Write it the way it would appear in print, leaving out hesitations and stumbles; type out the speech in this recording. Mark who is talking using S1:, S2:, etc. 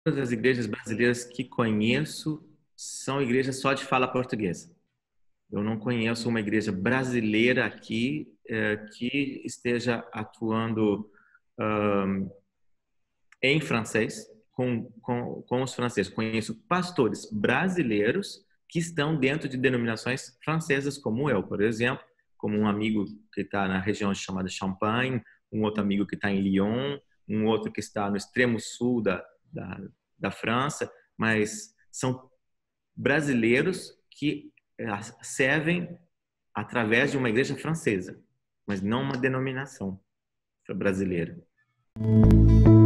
S1: Todas as igrejas brasileiras que conheço são igrejas só de fala portuguesa. Eu não conheço uma igreja brasileira aqui que esteja atuando em francês com os franceses. Conheço pastores brasileiros que estão dentro de denominações francesas, como eu, por exemplo, como um amigo que está na região chamada Champagne, um outro amigo que está em Lyon, um outro que está no extremo sul da França, mas são brasileiros que servem através de uma igreja francesa, mas não uma denominação brasileira.